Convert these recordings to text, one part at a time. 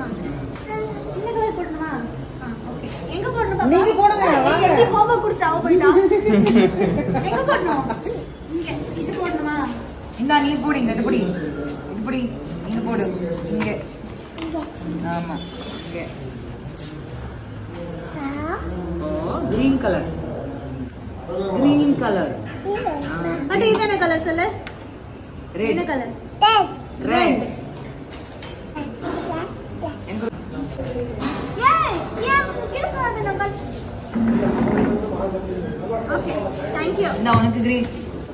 இந்த கலர் போடணுமா? ஓகே. எங்க போடணும் பாப்பா? நீங்க போடுங்க. வாங்க. நீ ஹோம்வொர்க் கொடுத்தா போய்டா. எங்க போடணும்? இங்க. இது போடணுமா? இந்தா நீ போடுங்க. இது புடி. இது புடி. இங்க போடு. இங்க. ஆமா. இங்க. ஓ, கிரீன் கலர். Green colour. அட இது என்ன கலர் சொல்லு? ரெட். என்ன colour? Red. Okay, thank you. இந்த உனக்கு கிரீன்.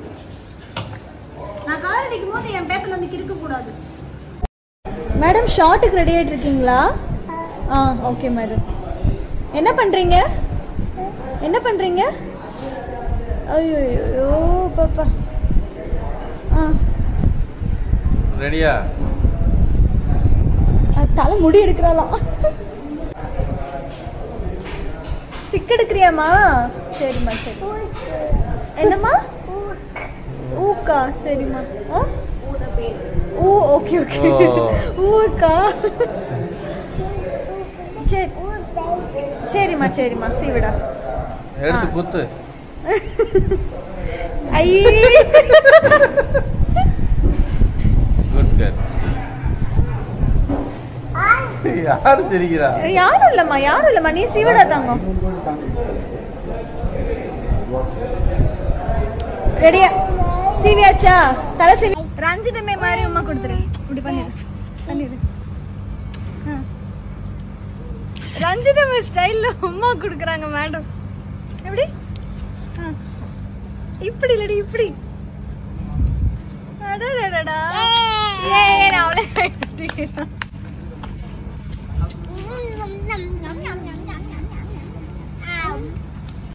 நான் கலர் அடிக்கும் போது என் பேப்பர்ல வந்து கிறுக்க கூடாது. மேடம் ஷார்ட்டுக்கு ரெடி ஆயிட்டு இருக்கீங்களா? Okay madam. என்ன பண்றீங்க? என்ன பண்றீங்க? ஐயோ பாப்பா. ரெடியா? தலை முடி எடுக்கறாளாம். ஸ்டிக் எடுக்கறியாமா? சரிம்மா சரி. என்னம்மா? ஊக்கா சரிம்மா. ஊ ஓகே ஓகே. ஊக்கா. சரி. சரிம்மா சரிம்மா சீவிடா. எடுத்து குத்து. ஐ குட் கேர். யாரு சிரிக்கிறா? யாரும் இல்லம்மா நீ சீவிடா தாங்க. ரெடியா? சீவியாச்சா? தலை சீவி. ரஞ்சிதமே மாதிரி உமா கொடுத்துரு. இப்படி பண்ணிடு. ரஞ்சிதமே ஸ்டைல்ல உமா கொடுக்குறாங்க மேடம். எப்படி? இப்படி இல்லடி இப்படி. அடடடடா. ஏய் நான் அவளே